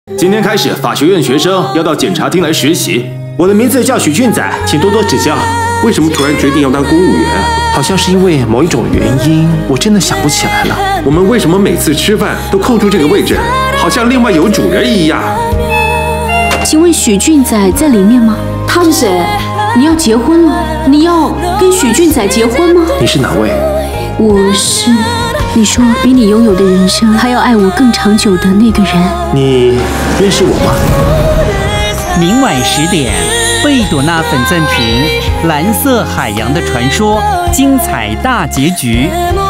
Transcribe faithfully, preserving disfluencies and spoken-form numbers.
今天开始，法学院学生要到检察厅来实习。我的名字叫许俊仔，请多多指教。 为什么突然决定要当公务员？ 好像是因为某一种原因，我真的想不起来了。 我们为什么每次吃饭都空出这个位置，好像另外有主人一样？ 请问许俊仔在里面吗？他是谁？你要结婚了？你要跟许俊仔结婚吗？ 你是哪位？ 我是你说比你拥有的人生还要爱我更长久的那个人。 你认识我吗？ 明晚十点，贝朵娜粉赠品《蓝色海洋的传说》精彩大结局。